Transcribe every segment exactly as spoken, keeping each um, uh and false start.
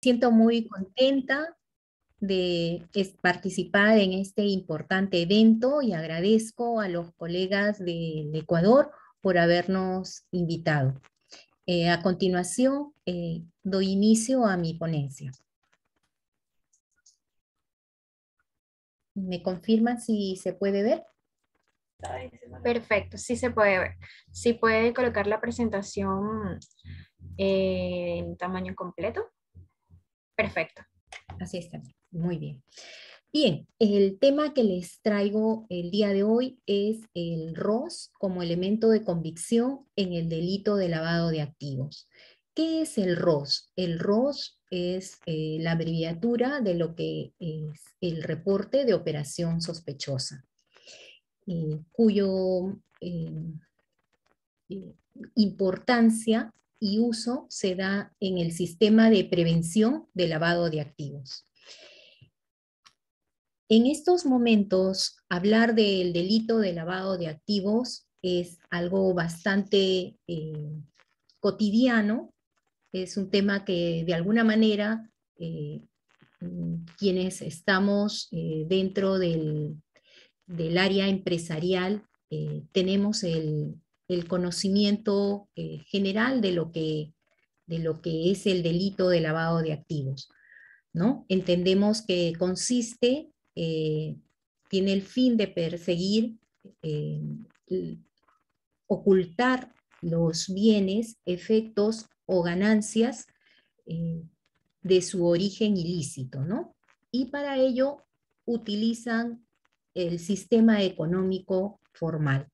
siento muy contenta de es- participar en este importante evento y agradezco a los colegas del Ecuador por habernos invitado. Eh, a continuación, eh, doy inicio a mi ponencia. ¿Me confirman si se puede ver? Perfecto, sí se puede ver. Sí puede colocar la presentación eh, en tamaño completo. Perfecto. Así está. Muy bien. Bien, el tema que les traigo el día de hoy es el R O S como elemento de convicción en el delito de lavado de activos. ¿Qué es el R O S? El R O S es eh, la abreviatura de lo que es el reporte de operación sospechosa, eh, cuyo eh, eh, importancia y uso se da en el sistema de prevención de lavado de activos. En estos momentos, hablar del delito de lavado de activos es algo bastante eh, cotidiano, es un tema que de alguna manera eh, quienes estamos eh, dentro del, del área empresarial eh, tenemos el, el conocimiento eh, general de lo, que, de lo que es el delito de lavado de activos, ¿no? Entendemos que consiste, eh, tiene el fin de perseguir, eh, ocultar los bienes, efectos o ganancias eh, de su origen ilícito, ¿no? Y para ello utilizan el sistema económico formal.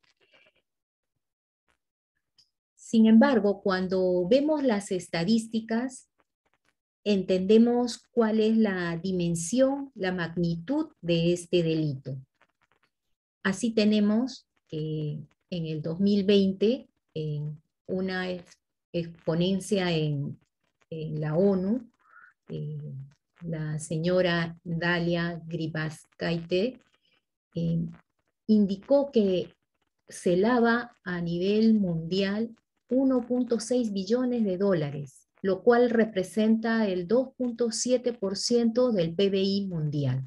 Sin embargo, cuando vemos las estadísticas, entendemos cuál es la dimensión, la magnitud de este delito. Así tenemos que en el dos mil veinte, en una exponencia en, en la ONU, eh, la señora Dalia Gribascaite eh, indicó que se lava a nivel mundial uno punto seis billones de dólares, lo cual representa el dos punto siete por ciento del P B I mundial.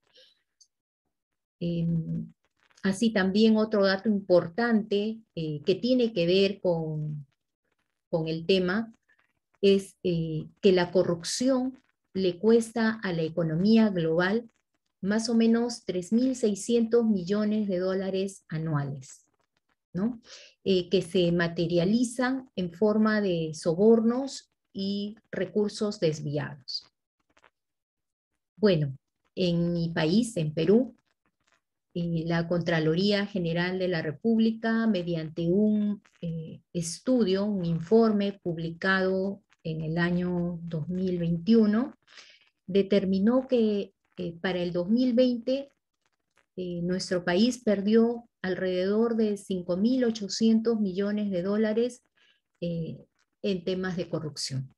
Eh, así también otro dato importante eh, que tiene que ver con, con el tema es eh, que la corrupción le cuesta a la economía global más o menos tres mil seiscientos millones de dólares anuales, ¿no? Eh, que se materializan en forma de sobornos y recursos desviados. Bueno, en mi país, en Perú, eh, la Contraloría General de la República, mediante un eh, estudio, un informe publicado en el año dos mil veintiuno, determinó que eh, para el dos mil veinte eh, nuestro país perdió alrededor de cinco mil ochocientos millones de dólares eh, en temas de corrupción.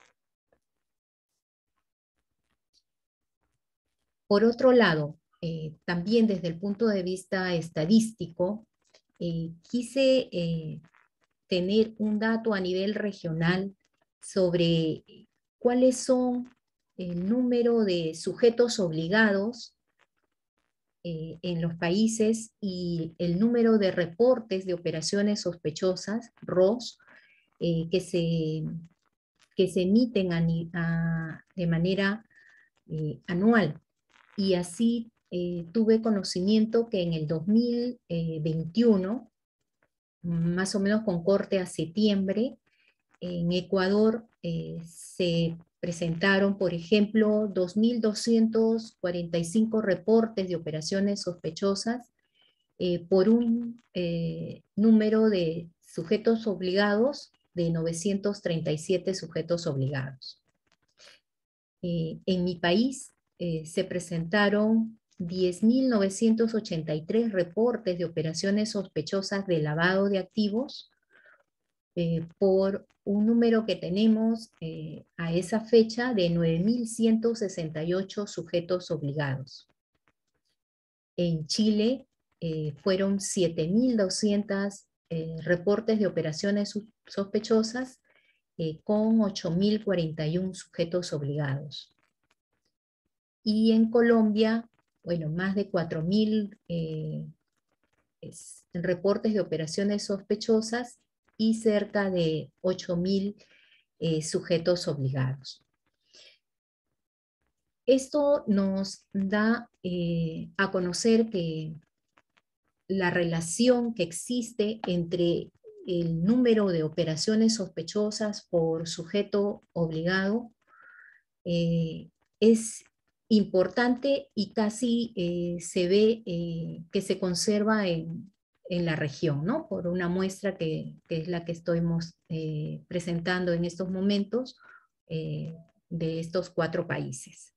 Por otro lado, eh, también desde el punto de vista estadístico, eh, quise eh, tener un dato a nivel regional sobre cuáles son el número de sujetos obligados eh, en los países y el número de reportes de operaciones sospechosas, R O S, eh, que, se, que se emiten a, a, de manera eh, anual. Y así eh, tuve conocimiento que en el dos mil veintiuno, más o menos con corte a septiembre, en Ecuador eh, se presentaron, por ejemplo, dos mil doscientos cuarenta y cinco reportes de operaciones sospechosas eh, por un eh, número de sujetos obligados de novecientos treinta y siete sujetos obligados. Eh, en mi país eh, se presentaron diez mil novecientos ochenta y tres reportes de operaciones sospechosas de lavado de activos eh, por un número que tenemos eh, a esa fecha de nueve mil ciento sesenta y ocho sujetos obligados. En Chile eh, fueron siete mil doscientos eh, reportes de operaciones sospechosas eh, con ocho mil cuarenta y uno sujetos obligados. Y en Colombia, bueno, más de cuatro mil eh, reportes de operaciones sospechosas y cerca de ocho mil eh, sujetos obligados. Esto nos da eh, a conocer que la relación que existe entre el número de operaciones sospechosas por sujeto obligado eh, es importante y casi eh, se ve eh, que se conserva en, en la región, ¿no? Por una muestra que, que es la que estoy eh, presentando en estos momentos eh, de estos cuatro países.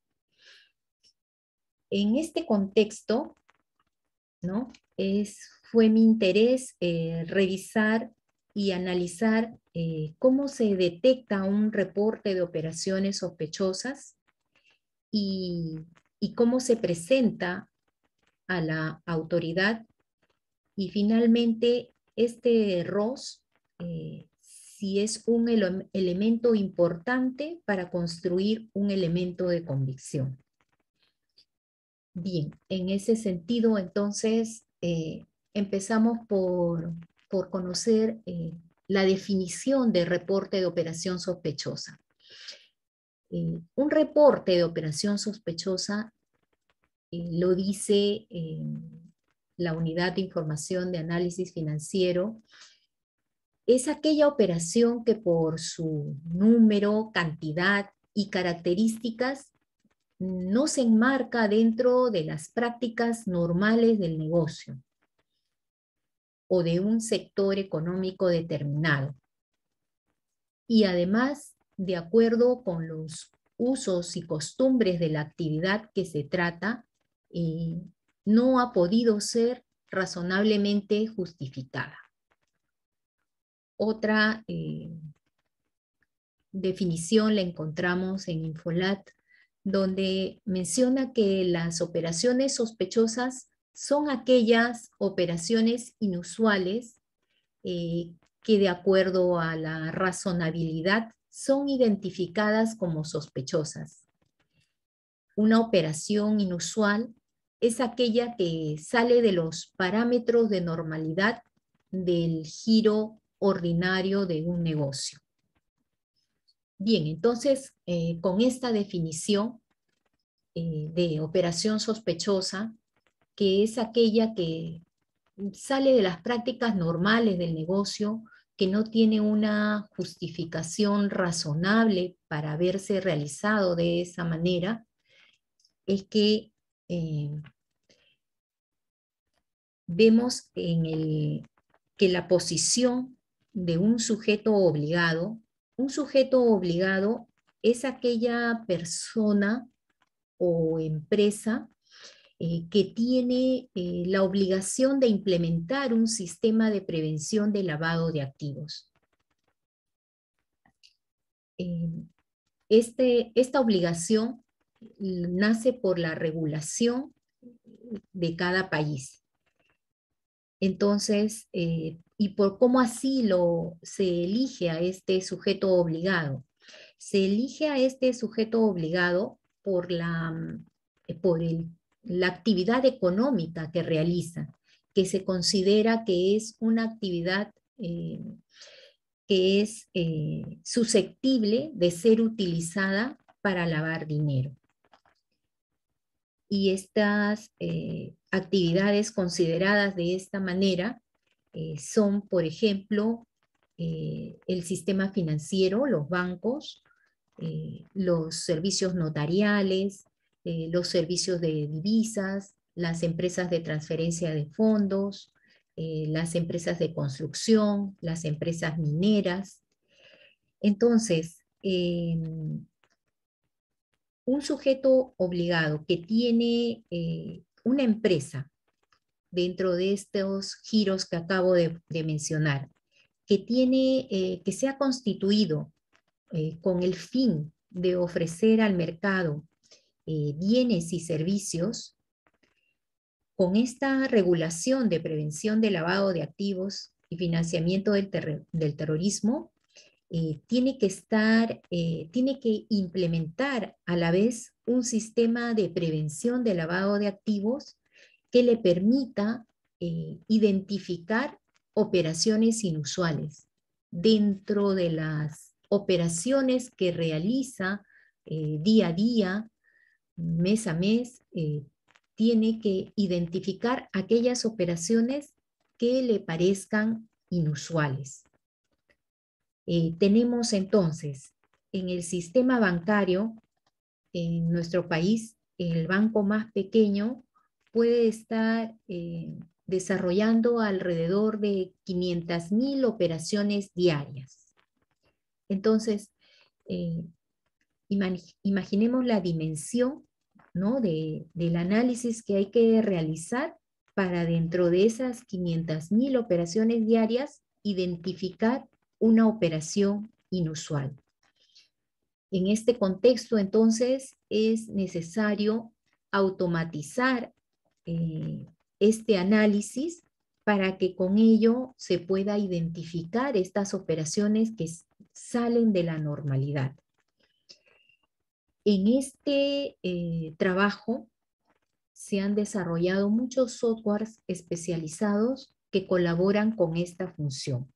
En este contexto, ¿no? Es, fue mi interés eh, revisar y analizar eh, cómo se detecta un reporte de operaciones sospechosas y, y cómo se presenta a la autoridad. Y finalmente, este R O S, eh, si es un ele- elemento importante para construir un elemento de convicción. Bien, en ese sentido, entonces, eh, empezamos por, por conocer eh, la definición de reporte de operación sospechosa. Eh, un reporte de operación sospechosa eh, lo dice eh, la Unidad de Información de Análisis Financiero, es aquella operación que por su número, cantidad y características no se enmarca dentro de las prácticas normales del negocio o de un sector económico determinado. Y además, de acuerdo con los usos y costumbres de la actividad que se trata, eh, no ha podido ser razonablemente justificada. Otra eh, definición la encontramos en Infolat, donde menciona que las operaciones sospechosas son aquellas operaciones inusuales eh, que de acuerdo a la razonabilidad son identificadas como sospechosas. Una operación inusual es aquella que sale de los parámetros de normalidad del giro ordinario de un negocio. Bien, entonces, eh, con esta definición eh, de operación sospechosa, que es aquella que sale de las prácticas normales del negocio, que no tiene una justificación razonable para haberse realizado de esa manera, es que eh, vemos en el, que la posición de un sujeto obligado, un sujeto obligado es aquella persona o empresa eh, que tiene eh, la obligación de implementar un sistema de prevención de lavado de activos. Eh, este, esta obligación nace por la regulación de cada país. Entonces, eh, y por cómo así lo, se elige a este sujeto obligado. Se elige a este sujeto obligado por la, por el, la actividad económica que realiza, que se considera que es una actividad eh, que es eh, susceptible de ser utilizada para lavar dinero. Y estas eh, actividades consideradas de esta manera eh, son, por ejemplo, eh, el sistema financiero, los bancos, eh, los servicios notariales, eh, los servicios de divisas, las empresas de transferencia de fondos, eh, las empresas de construcción, las empresas mineras. Entonces, eh, un sujeto obligado que tiene eh, una empresa dentro de estos giros que acabo de, de mencionar, que, tiene, eh, que se ha constituido eh, con el fin de ofrecer al mercado eh, bienes y servicios, con esta regulación de prevención de lavado de activos y financiamiento del, ter del terrorismo, eh, tiene que estar, eh, tiene que implementar a la vez un sistema de prevención de lavado de activos que le permita eh, identificar operaciones inusuales dentro de las operaciones que realiza eh, día a día, mes a mes, eh, tiene que identificar aquellas operaciones que le parezcan inusuales. Eh, tenemos entonces en el sistema bancario, en nuestro país, el banco más pequeño puede estar eh, desarrollando alrededor de quinientas mil operaciones diarias. Entonces, eh, imaginemos la dimensión, ¿no?, de, del análisis que hay que realizar para dentro de esas quinientas mil operaciones diarias identificar una operación inusual. En este contexto, entonces, es necesario automatizar eh, este análisis para que con ello se pueda identificar estas operaciones que salen de la normalidad. En este eh, trabajo se han desarrollado muchos softwares especializados que colaboran con esta función.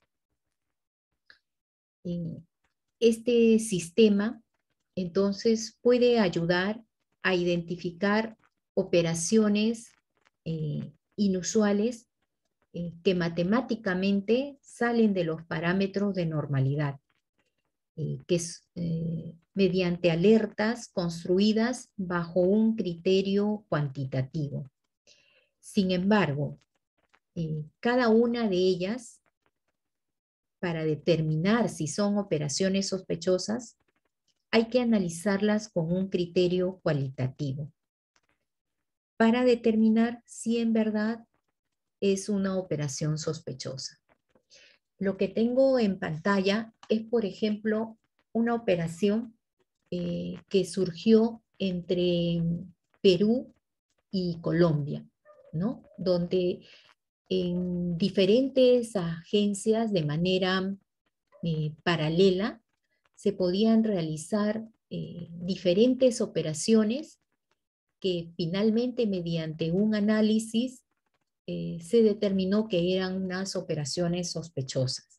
Eh, este sistema, entonces, puede ayudar a identificar operaciones eh, inusuales eh, que matemáticamente salen de los parámetros de normalidad, eh, que es eh, mediante alertas construidas bajo un criterio cuantitativo. Sin embargo, eh, cada una de ellas, para determinar si son operaciones sospechosas, hay que analizarlas con un criterio cualitativo para determinar si en verdad es una operación sospechosa. Lo que tengo en pantalla es, por ejemplo, una operación eh, que surgió entre Perú y Colombia, ¿no?, donde en diferentes agencias de manera eh, paralela se podían realizar eh, diferentes operaciones que finalmente, mediante un análisis, eh, se determinó que eran unas operaciones sospechosas.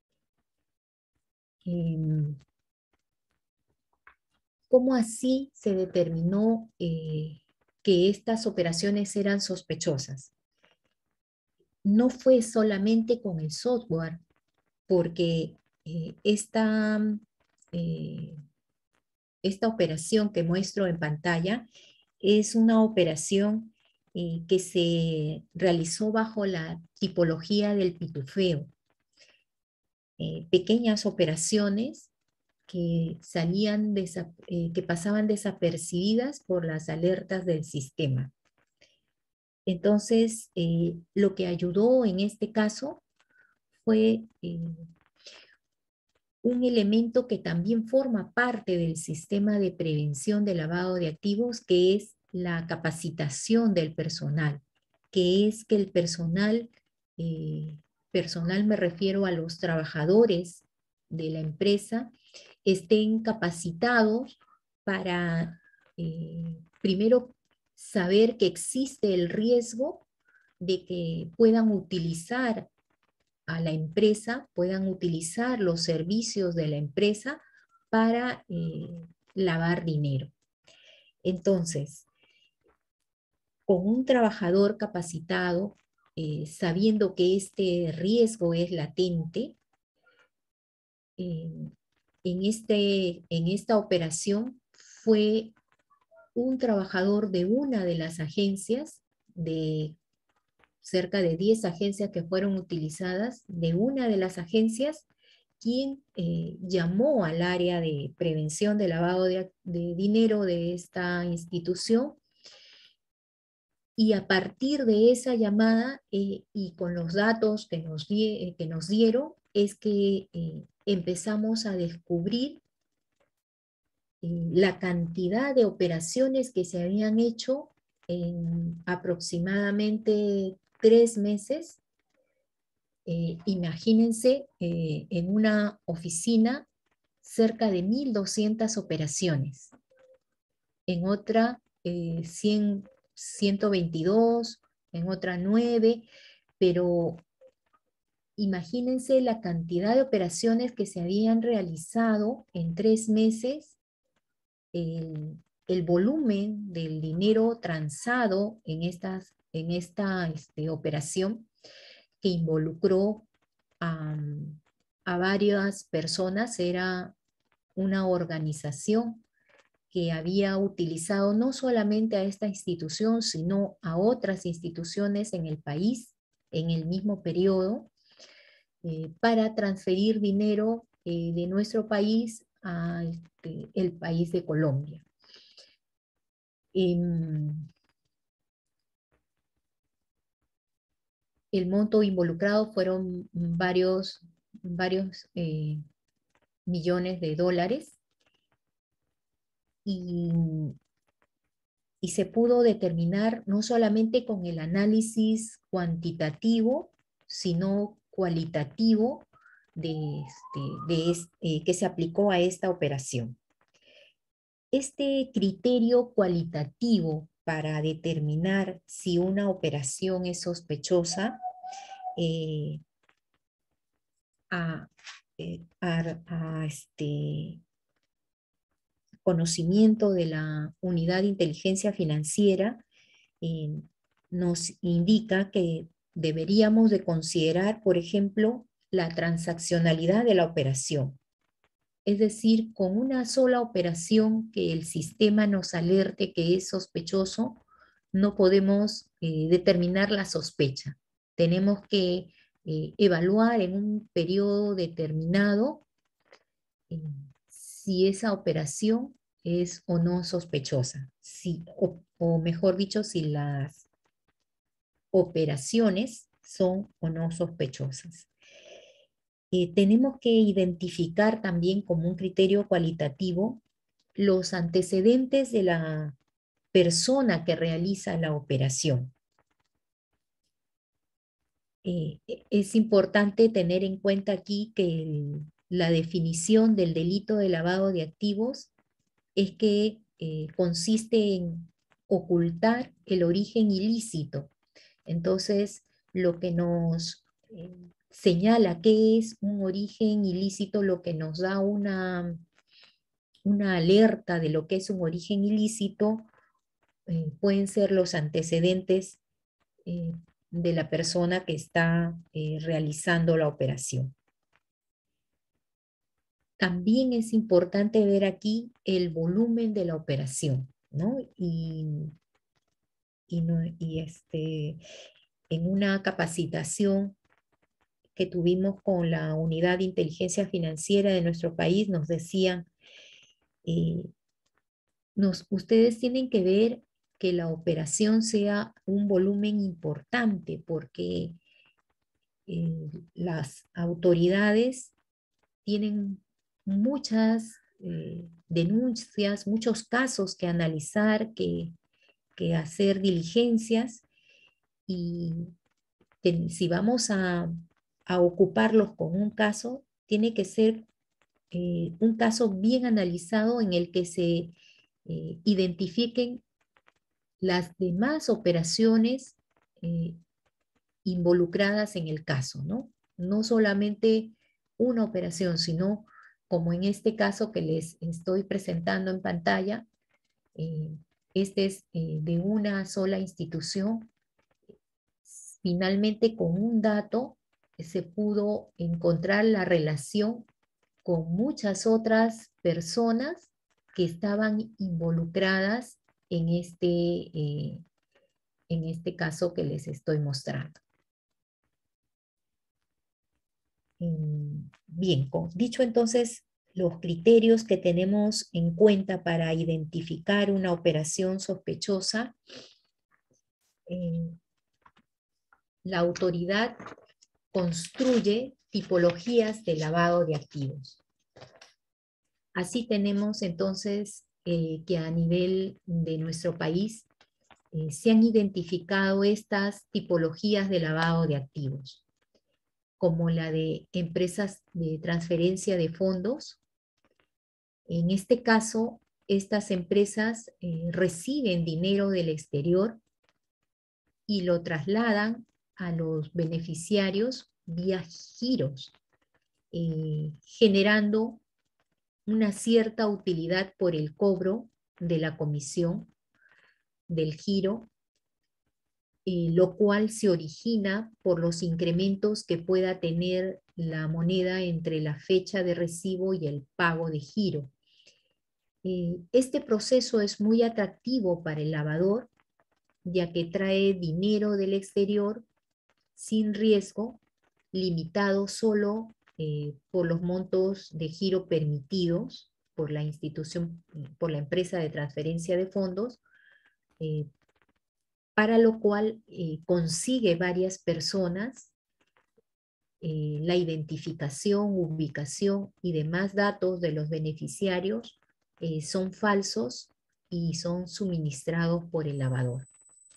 Eh, ¿Cómo así se determinó eh, que estas operaciones eran sospechosas? No fue solamente con el software, porque eh, esta, eh, esta operación que muestro en pantalla es una operación eh, que se realizó bajo la tipología del pitufeo. Eh, pequeñas operaciones que, salían eh, que pasaban desapercibidas por las alertas del sistema. Entonces, eh, lo que ayudó en este caso fue eh, un elemento que también forma parte del sistema de prevención de lavado de activos, que es la capacitación del personal, que es que el personal, eh, personal me refiero a los trabajadores de la empresa, estén capacitados para, eh, primero, saber que existe el riesgo de que puedan utilizar a la empresa, puedan utilizar los servicios de la empresa para eh, lavar dinero. Entonces, con un trabajador capacitado, eh, sabiendo que este riesgo es latente, eh, en, este, en esta operación fue un trabajador de una de las agencias, de cerca de diez agencias que fueron utilizadas, de una de las agencias, quien eh, llamó al área de prevención de lavado de, de dinero de esta institución, y a partir de esa llamada eh, y con los datos que nos, die, que nos dieron, es que eh, empezamos a descubrir eh, la cantidad de operaciones que se habían hecho en aproximadamente tres meses Eh, imagínense eh, en una oficina cerca de mil doscientas operaciones, en otra eh, cien, ciento veintidós, en otra nueve, pero imagínense la cantidad de operaciones que se habían realizado en tres meses, el, el volumen del dinero transado en, estas, en esta este, operación que involucró a, a varias personas. Era una organización que había utilizado no solamente a esta institución, sino a otras instituciones en el país en el mismo periodo, eh, para transferir dinero eh, de nuestro país a este, el país de Colombia. Eh, el monto involucrado fueron varios, varios eh, millones de dólares, y, y se pudo determinar no solamente con el análisis cuantitativo, sino cualitativo de, este, de este, que se aplicó a esta operación. Este criterio cualitativo para determinar si una operación es sospechosa, eh, a, eh, a, a este conocimiento de la Unidad de Inteligencia Financiera, eh, nos indica que deberíamos de considerar, por ejemplo, la transaccionalidad de la operación. Es decir, con una sola operación que el sistema nos alerte que es sospechoso, no podemos eh, determinar la sospecha. Tenemos que eh, evaluar en un periodo determinado eh, si esa operación es o no sospechosa, si, o, o mejor dicho, si las operaciones son o no sospechosas. Eh, tenemos que identificar también como un criterio cualitativo los antecedentes de la persona que realiza la operación. Eh, es importante tener en cuenta aquí que el, la definición del delito de lavado de activos es que eh, consiste en ocultar el origen ilícito. Entonces, lo que nos eh, señala qué es un origen ilícito, lo que nos da una, una alerta de lo que es un origen ilícito, eh, pueden ser los antecedentes eh, de la persona que está eh, realizando la operación. También es importante ver aquí el volumen de la operación, ¿no? Y, y, no, y este, en una capacitación que tuvimos con la Unidad de Inteligencia Financiera de nuestro país, nos decían, eh, nos, ustedes tienen que ver que la operación sea un volumen importante, porque eh, las autoridades tienen muchas eh, denuncias, muchos casos que analizar, que, que hacer diligencias, y que si vamos a, a ocuparlos con un caso, tiene que ser eh, un caso bien analizado en el que se eh, identifiquen las demás operaciones eh, involucradas en el caso, ¿no? No solamente una operación, sino como en este caso que les estoy presentando en pantalla, eh, este es eh, de una sola institución. Finalmente, con un dato se pudo encontrar la relación con muchas otras personas que estaban involucradas en este, eh, en este caso que les estoy mostrando. Bien, dicho entonces los criterios que tenemos en cuenta para identificar una operación sospechosa, eh, la autoridad construye tipologías de lavado de activos. Así tenemos entonces eh, que a nivel de nuestro país eh, se han identificado estas tipologías de lavado de activos. como la de empresas de transferencia de fondos. En este caso, estas empresas eh, reciben dinero del exterior y lo trasladan a los beneficiarios vía giros, eh, generando una cierta utilidad por el cobro de la comisión del giro, eh, lo cual se origina por los incrementos que pueda tener la moneda entre la fecha de recibo y el pago de giro. Eh, este proceso es muy atractivo para el lavador, ya que trae dinero del exterior sin riesgo, limitado solo eh, por los montos de giro permitidos por la institución, por la empresa de transferencia de fondos, eh, para lo cual eh, consigue varias personas eh, la identificación, ubicación y demás datos de los beneficiarios eh, son falsos y son suministrados por el lavador.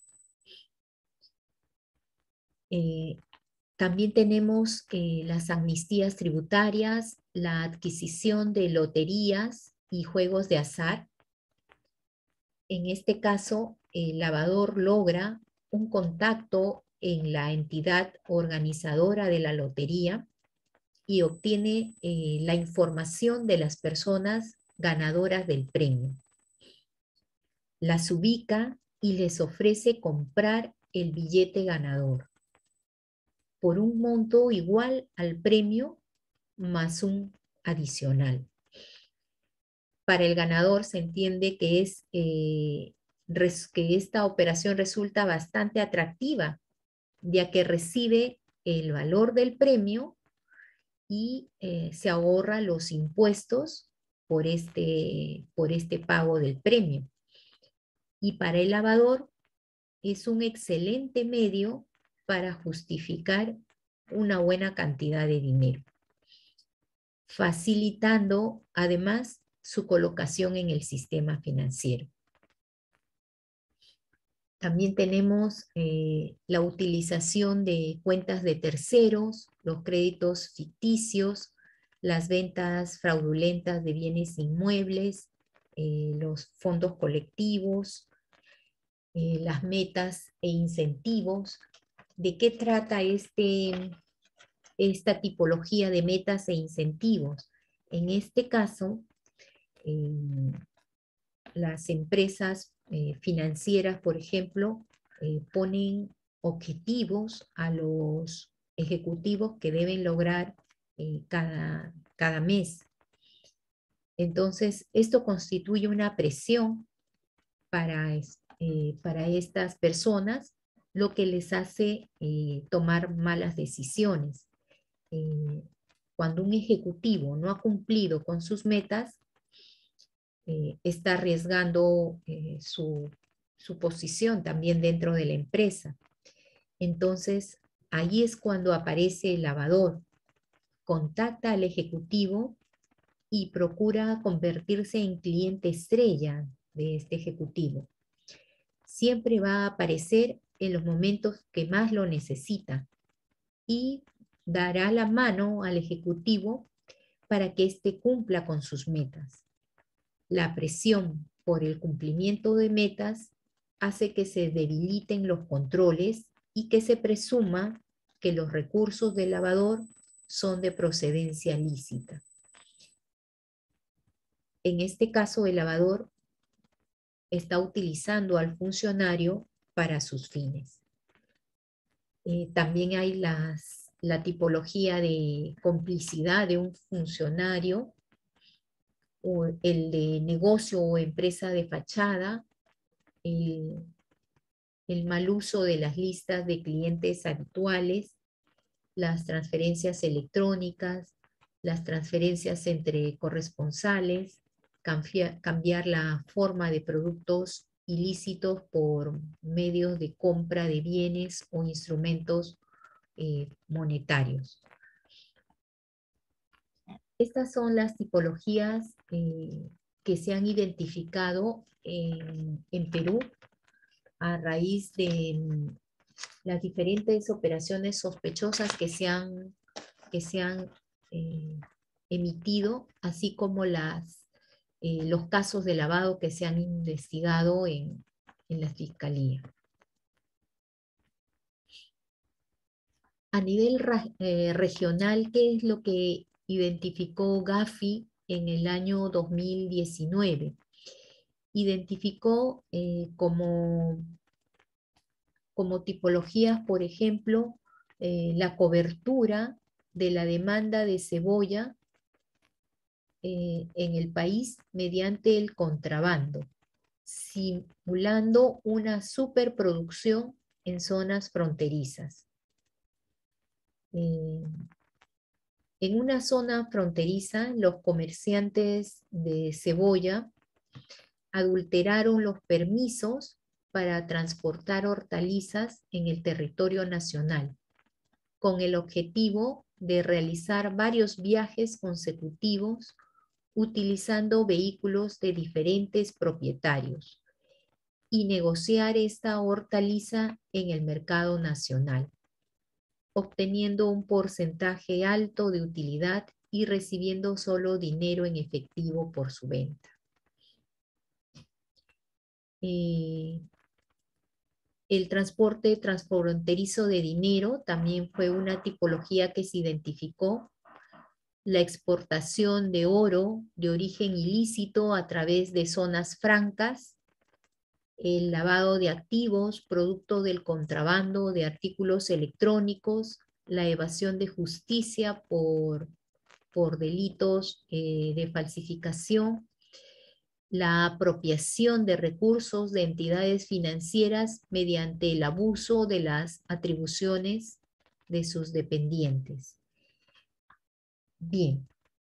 Eh, también tenemos eh, las amnistías tributarias, la adquisición de loterías y juegos de azar. En este caso, el lavador logra un contacto en la entidad organizadora de la lotería y obtiene eh, la información de las personas ganadoras del premio. Las ubica y les ofrece comprar el billete ganador por un monto igual al premio más un adicional. Para el ganador se entiende que, es, eh, res, que esta operación resulta bastante atractiva, ya que recibe el valor del premio y eh, se ahorra los impuestos por este, por este pago del premio. Y para el lavador es un excelente medio para justificar una buena cantidad de dinero, facilitando además su colocación en el sistema financiero. También tenemos eh, la utilización de cuentas de terceros, los créditos ficticios, las ventas fraudulentas de bienes inmuebles, eh, los fondos colectivos, eh, las metas e incentivos. ¿De qué trata este, esta tipología de metas e incentivos? En este caso, eh, las empresas eh, financieras, por ejemplo, eh, ponen objetivos a los ejecutivos que deben lograr eh, cada, cada mes. Entonces, esto constituye una presión para, eh, para estas personas, lo que les hace eh, tomar malas decisiones. Eh, cuando un ejecutivo no ha cumplido con sus metas, eh, está arriesgando eh, su, su posición también dentro de la empresa. Entonces, ahí es cuando aparece el lavador, contacta al ejecutivo y procura convertirse en cliente estrella de este ejecutivo. Siempre va a aparecer en los momentos que más lo necesita y dará la mano al ejecutivo para que éste cumpla con sus metas. La presión por el cumplimiento de metas hace que se debiliten los controles y que se presuma que los recursos del lavador son de procedencia lícita. En este caso, el lavador está utilizando al funcionario para sus fines. Eh, también hay las, la tipología de complicidad de un funcionario, o el de negocio o empresa de fachada, el, el mal uso de las listas de clientes habituales, las transferencias electrónicas, las transferencias entre corresponsales, cambiar, cambiar la forma de productos ilícitos por medios de compra de bienes o instrumentos eh, monetarios. Estas son las tipologías eh, que se han identificado en, en Perú a raíz de las diferentes operaciones sospechosas que se han que se han eh, emitido, así como las, eh, los casos de lavado que se han investigado en, en la Fiscalía. A nivel eh, regional, ¿qué es lo que identificó Gafi en el año dos mil diecinueve? Identificó eh, como, como tipologías, por ejemplo, eh, la cobertura de la demanda de cebolla eh, en el país mediante el contrabando, simulando una superproducción en zonas fronterizas. Eh, en una zona fronteriza, los comerciantes de cebolla adulteraron los permisos para transportar hortalizas en el territorio nacional, con el objetivo de realizar varios viajes consecutivos utilizando vehículos de diferentes propietarios y negociar esta hortaliza en el mercado nacional, obteniendo un porcentaje alto de utilidad y recibiendo solo dinero en efectivo por su venta. Eh, el transporte transfronterizo de dinero también fue una tipología que se identificó. La exportación de oro de origen ilícito a través de zonas francas, el lavado de activos, producto del contrabando de artículos electrónicos, la evasión de justicia por, por delitos eh, de falsificación, la apropiación de recursos de entidades financieras mediante el abuso de las atribuciones de sus dependientes. Bien.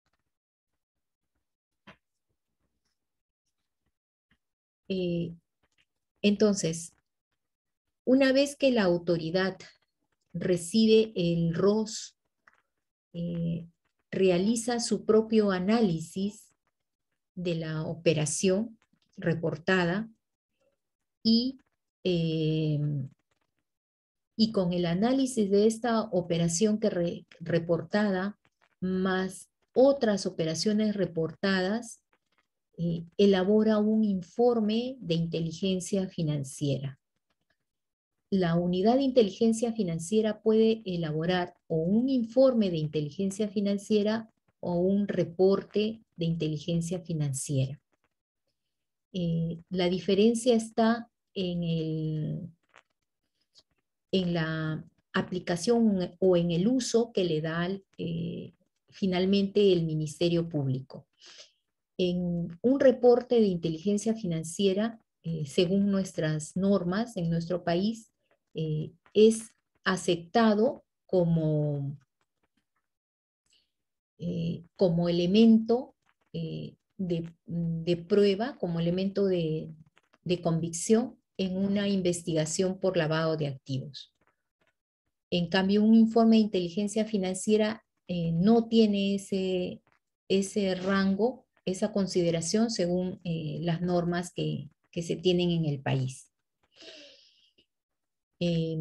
Eh, entonces, una vez que la autoridad recibe el R O S, eh, realiza su propio análisis de la operación reportada y, eh, y con el análisis de esta operación que re, reportada más otras operaciones reportadas, eh, elabora un informe de inteligencia financiera. La unidad de inteligencia financiera puede elaborar o un informe de inteligencia financiera o un reporte de inteligencia financiera. Eh, la diferencia está en, el, en la aplicación o en el uso que le da eh, finalmente el Ministerio Público. En un reporte de inteligencia financiera, eh, según nuestras normas en nuestro país, eh, es aceptado como, eh, como elemento eh, de, de prueba, como elemento de, de convicción en una investigación por lavado de activos. En cambio, un informe de inteligencia financiera eh, no tiene ese, ese rango, esa consideración según eh, las normas que, que se tienen en el país. Eh,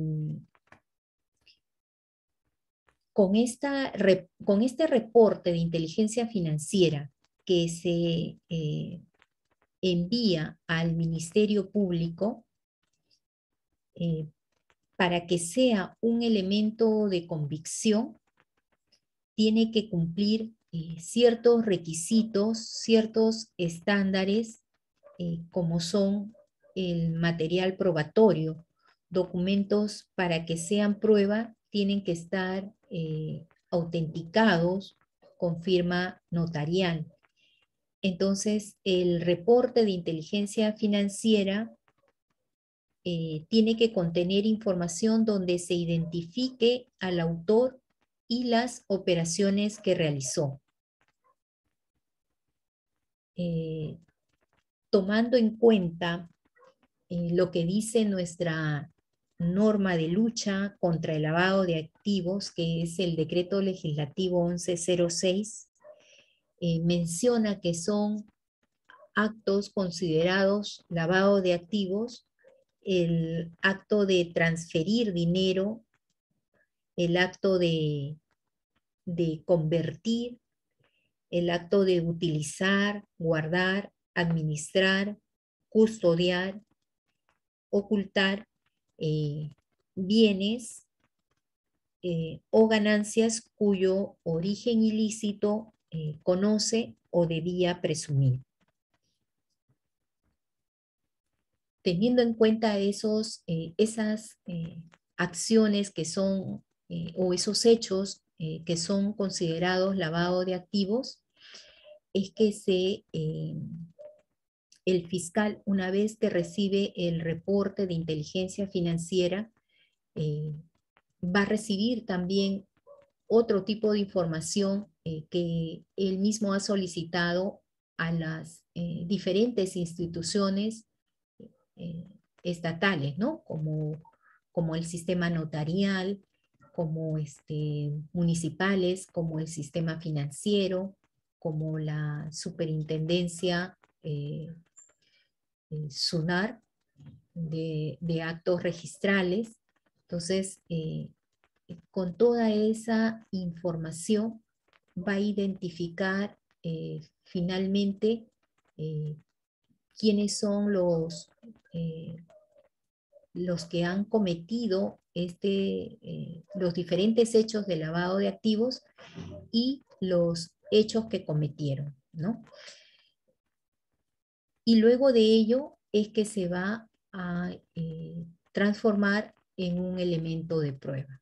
con, esta, con este reporte de inteligencia financiera que se eh, envía al Ministerio Público, eh, para que sea un elemento de convicción, tiene que cumplir eh, ciertos requisitos, ciertos estándares, eh, como son el material probatorio. Documentos para que sean prueba tienen que estar eh, autenticados con firma notarial. Entonces, el reporte de inteligencia financiera eh, tiene que contener información donde se identifique al autor y las operaciones que realizó. Eh, tomando en cuenta eh, lo que dice nuestra norma de lucha contra el lavado de activos, que es el decreto legislativo once cero seis, eh, menciona que son actos considerados lavado de activos el acto de transferir dinero, el acto de de convertir, el acto de utilizar, guardar, administrar, custodiar, ocultar eh, bienes eh, o ganancias cuyo origen ilícito eh, conoce o debía presumir. Teniendo en cuenta esos, eh, esas eh, acciones que son, eh, o esos hechos eh, que son considerados lavado de activos, es que se, eh, el fiscal, una vez que recibe el reporte de inteligencia financiera, eh, va a recibir también otro tipo de información eh, que él mismo ha solicitado a las eh, diferentes instituciones eh, estatales, ¿no? Como, como el sistema notarial, como este, municipales, como el sistema financiero, como la superintendencia eh, eh, SUNAR de, de actos registrales. Entonces, eh, con toda esa información va a identificar eh, finalmente eh, quiénes son los, eh, los que han cometido este, eh, los diferentes hechos de lavado de activos y los hechos que cometieron, ¿no? Y luego de ello es que se va a eh, transformar en un elemento de prueba.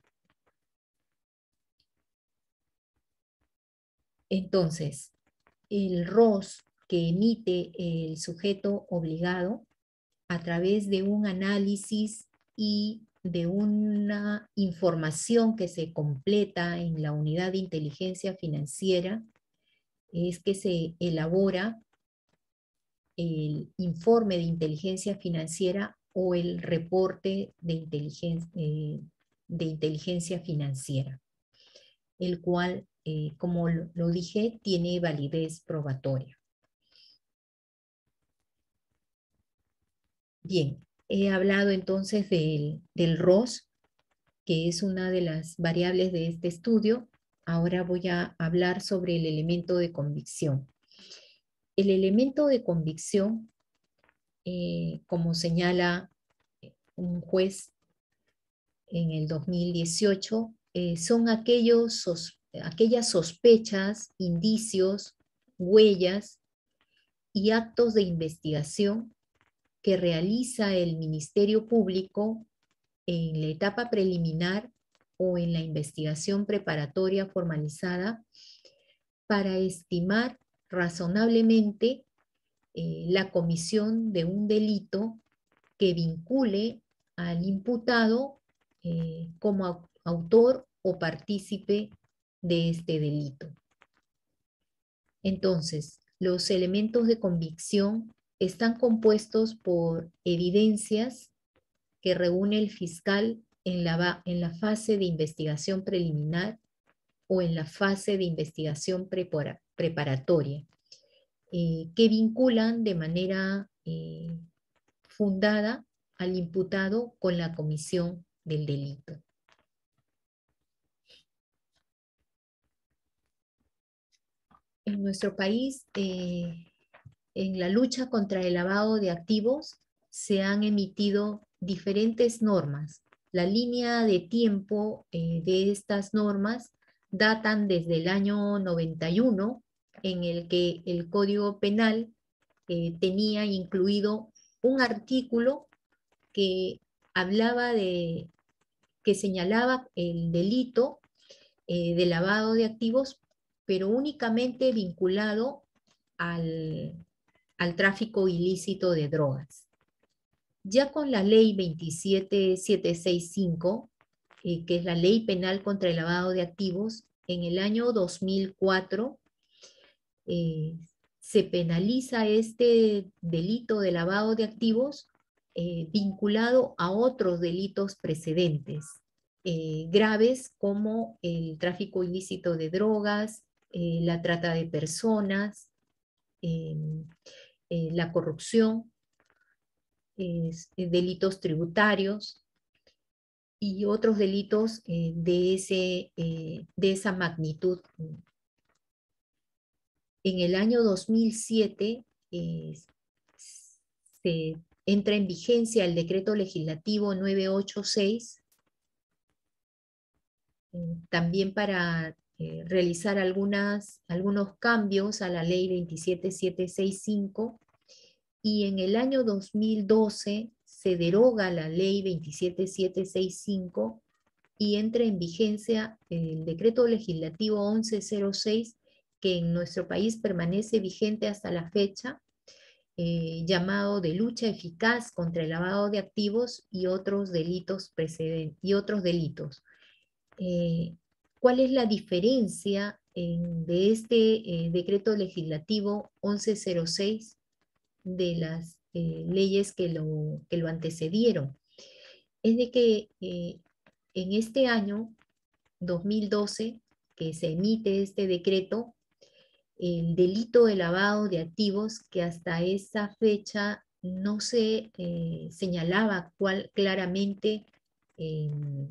Entonces, el R O S que emite el sujeto obligado a través de un análisis y de una información que se completa en la unidad de inteligencia financiera, es que se elabora el informe de inteligencia financiera o el reporte de inteligencia, eh, de inteligencia financiera, el cual, eh, como lo dije, tiene validez probatoria. Bien, he hablado entonces del, del R O S, que es una de las variables de este estudio. Ahora voy a hablar sobre el elemento de convicción. El elemento de convicción, eh, como señala un juez en el dos mil dieciocho, eh, son aquellos sos, aquellas sospechas, indicios, huellas y actos de investigación que realiza el Ministerio Público en la etapa preliminar o en la investigación preparatoria formalizada para estimar razonablemente eh, la comisión de un delito que vincule al imputado eh, como autor o partícipe de este delito. Entonces, los elementos de convicción están compuestos por evidencias que reúne el fiscal en la, en la fase de investigación preliminar o en la fase de investigación prepara, preparatoria, eh, que vinculan de manera eh, fundada al imputado con la comisión del delito. En nuestro país, eh, en la lucha contra el lavado de activos, se han emitido diferentes normas. La línea de tiempo eh, de estas normas datan desde el año noventa y uno, en el que el Código Penal eh, tenía incluido un artículo que hablaba de, que señalaba el delito eh, de lavado de activos, pero únicamente vinculado al, al tráfico ilícito de drogas. Ya con la ley veintisiete mil setecientos sesenta y cinco, eh, que es la ley penal contra el lavado de activos, en el año dos mil cuatro eh, se penaliza este delito de lavado de activos eh, vinculado a otros delitos precedentes, eh, graves como el tráfico ilícito de drogas, eh, la trata de personas, eh, eh, la corrupción, eh, delitos tributarios, y otros delitos eh, de, ese, eh, de esa magnitud. En el año dos mil siete eh, se entra en vigencia el decreto legislativo novecientos ochenta y seis, eh, también para eh, realizar algunas, algunos cambios a la ley veintisiete mil setecientos sesenta y cinco, y en el año dos mil doce se deroga la ley veintisiete mil setecientos sesenta y cinco y entra en vigencia el decreto legislativo once cero seis, que en nuestro país permanece vigente hasta la fecha, eh, llamado de lucha eficaz contra el lavado de activos y otros delitos precedentes y otros delitos. Eh, ¿Cuál es la diferencia en, de este eh, decreto legislativo once cero seis de las eh, leyes que lo, que lo antecedieron? Es de que eh, en este año dos mil doce, que se emite este decreto, el delito de lavado de activos, que hasta esa fecha no se eh, señalaba cuál, claramente eh,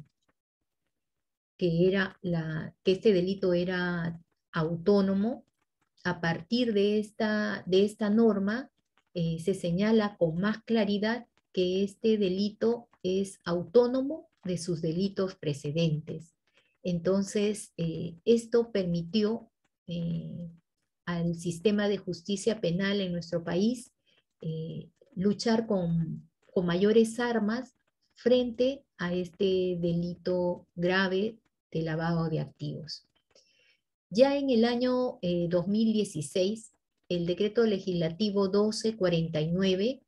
que, era la, que este delito era autónomo. A partir de esta, de esta norma eh, se señala con más claridad que este delito es autónomo de sus delitos precedentes. Entonces, eh, esto permitió eh, al sistema de justicia penal en nuestro país eh, luchar con, con mayores armas frente a este delito grave de lavado de activos. Ya en el año eh, dos mil dieciséis, el decreto legislativo doce cuarenta y nueve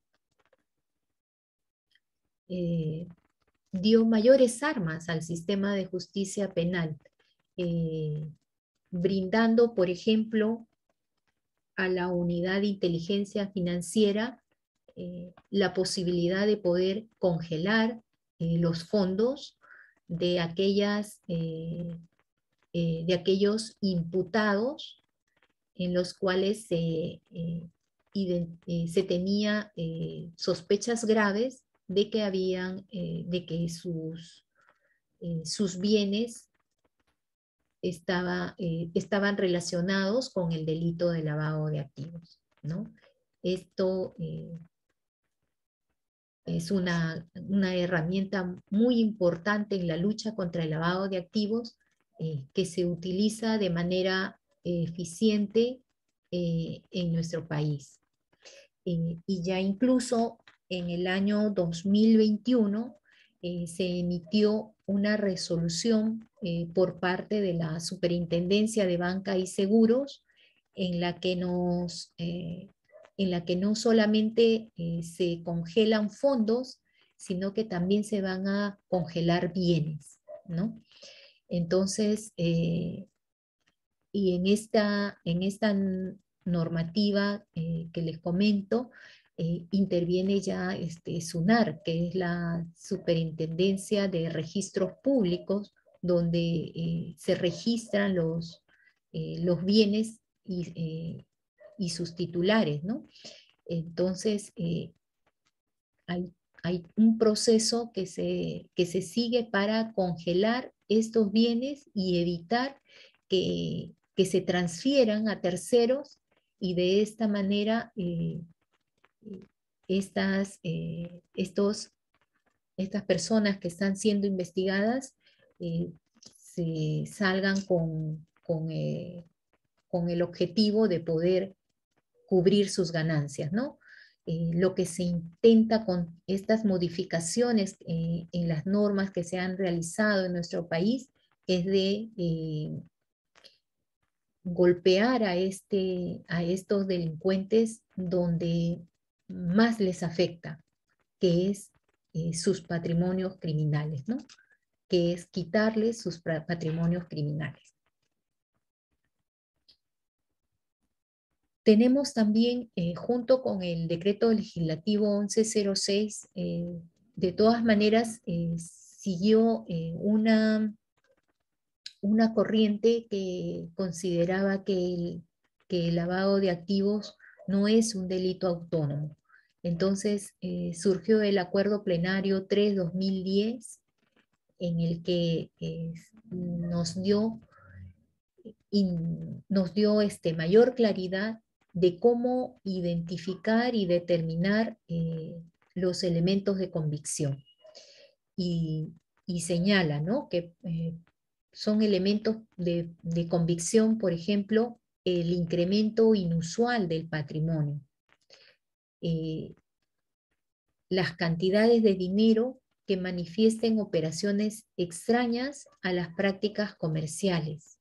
eh, dio mayores armas al sistema de justicia penal, eh, brindando, por ejemplo, a la unidad de inteligencia financiera eh, la posibilidad de poder congelar eh, los fondos de, aquellas, eh, eh, de aquellos imputados en los cuales se, eh, eh, se tenía eh, sospechas graves de que, habían, eh, de que sus, eh, sus bienes estaba, eh, estaban relacionados con el delito de lavado de activos, ¿no? Esto eh, es una, una herramienta muy importante en la lucha contra el lavado de activos, eh, que se utiliza de manera eh, eficiente eh, en nuestro país. Eh, y ya incluso en el año dos mil veintiuno eh, se emitió una resolución eh, por parte de la Superintendencia de Banca y Seguros, en la que, nos, eh, en la que no solamente eh, se congelan fondos, sino que también se van a congelar bienes, ¿no? Entonces, eh, y en esta, en esta normativa eh, que les comento, eh, interviene ya este, SUNAR, que es la Superintendencia de Registros Públicos, donde eh, se registran los, eh, los bienes y, eh, y, sus titulares, ¿no? Entonces, eh, hay, hay un proceso que se, que se sigue para congelar estos bienes y evitar que, que se transfieran a terceros, y de esta manera eh, estas, eh, estos, estas personas que están siendo investigadas eh, se salgan con, con, eh, con el objetivo de poder cubrir sus ganancias, ¿no? Eh, lo que se intenta con estas modificaciones eh, en las normas que se han realizado en nuestro país es de eh, golpear a, este, a estos delincuentes donde más les afecta, que es eh, sus patrimonios criminales, ¿no? Que es quitarles sus patrimonios criminales. Tenemos también, eh, junto con el decreto legislativo once cero seis, eh, de todas maneras, eh, siguió eh, una, una corriente que consideraba que el, que el lavado de activos no es un delito autónomo. Entonces, eh, surgió el Acuerdo Plenario tres barra dos mil diez, en el que eh, nos dio, y nos dio este, mayor claridad de cómo identificar y determinar eh, los elementos de convicción. Y, y señala, ¿no?, que eh, son elementos de, de convicción, por ejemplo, el incremento inusual del patrimonio, eh, las cantidades de dinero que manifiesten operaciones extrañas a las prácticas comerciales,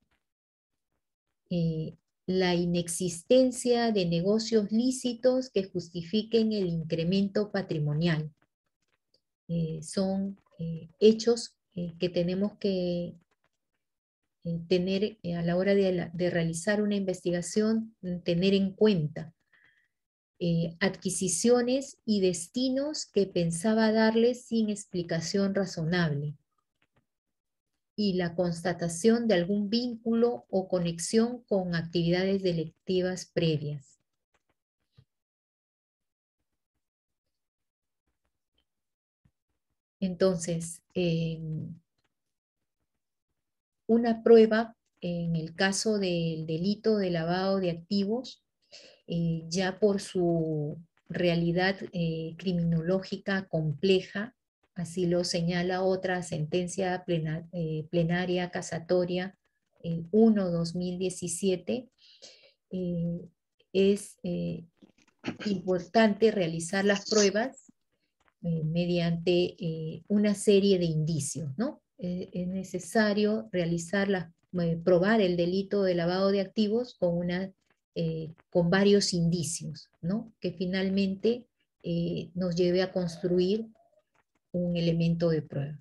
eh, la inexistencia de negocios lícitos que justifiquen el incremento patrimonial. Eh, son eh, hechos eh, que tenemos que eh, tener eh, a la hora de, de realizar una investigación, tener en cuenta. Eh, adquisiciones y destinos que pensaba darles sin explicación razonable, y la constatación de algún vínculo o conexión con actividades delictivas previas. Entonces, eh, una prueba en el caso del delito de lavado de activos, eh, ya por su realidad eh, criminológica compleja, así lo señala otra sentencia plena, eh, plenaria casatoria, el uno dos mil diecisiete, eh, es eh, importante realizar las pruebas eh, mediante eh, una serie de indicios, ¿no? Eh, es necesario realizar las, eh, probar el delito de lavado de activos con, una, eh, con varios indicios, ¿no?, que finalmente eh, nos lleve a construir un elemento de prueba.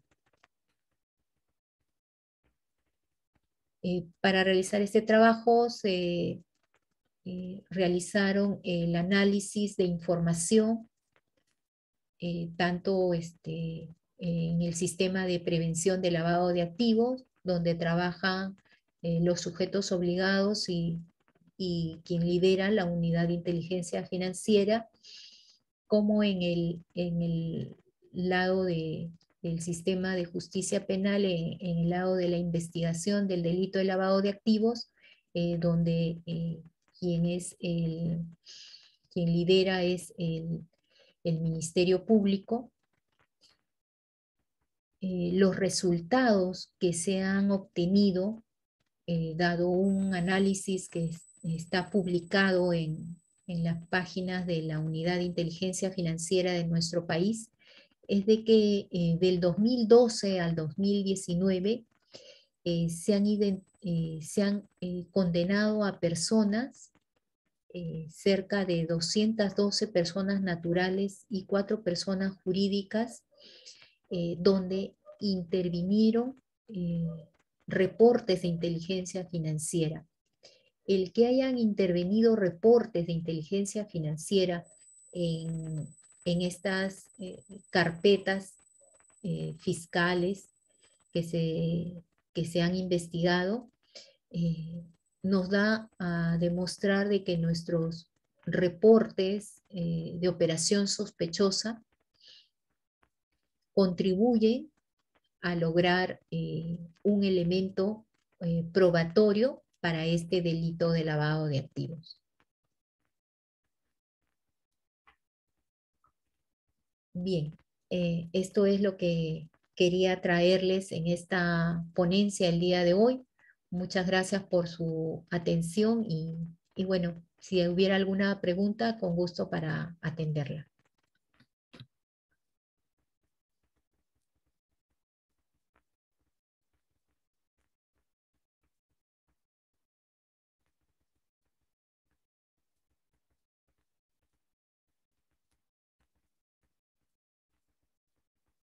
Eh, para realizar este trabajo se eh, realizaron el análisis de información, eh, tanto este, en el sistema de prevención de lavado de activos, donde trabajan eh, los sujetos obligados y, y quien lidera la unidad de inteligencia financiera, como en el, en el lado de, del sistema de justicia penal, en, en el lado de la investigación del delito de lavado de activos, eh, donde eh, quien, es el, quien lidera es el, el Ministerio Público. Eh, los resultados que se han obtenido, eh, dado un análisis que es, está publicado en, en las páginas de la Unidad de Inteligencia Financiera de nuestro país, es de que eh, del dos mil doce al dos mil diecinueve eh, se han, eh, se han eh, condenado a personas, eh, cerca de doscientas doce personas naturales y cuatro personas jurídicas, eh, donde intervinieron eh, reportes de inteligencia financiera. El que hayan intervenido reportes de inteligencia financiera en, en estas eh, carpetas eh, fiscales que se, que se han investigado, eh, nos da a demostrar de que nuestros reportes eh, de operación sospechosa contribuyen a lograr eh, un elemento eh, probatorio para este delito de lavado de activos. Bien, eh, esto es lo que quería traerles en esta ponencia el día de hoy. Muchas gracias por su atención y, y bueno, si hubiera alguna pregunta, con gusto para atenderla.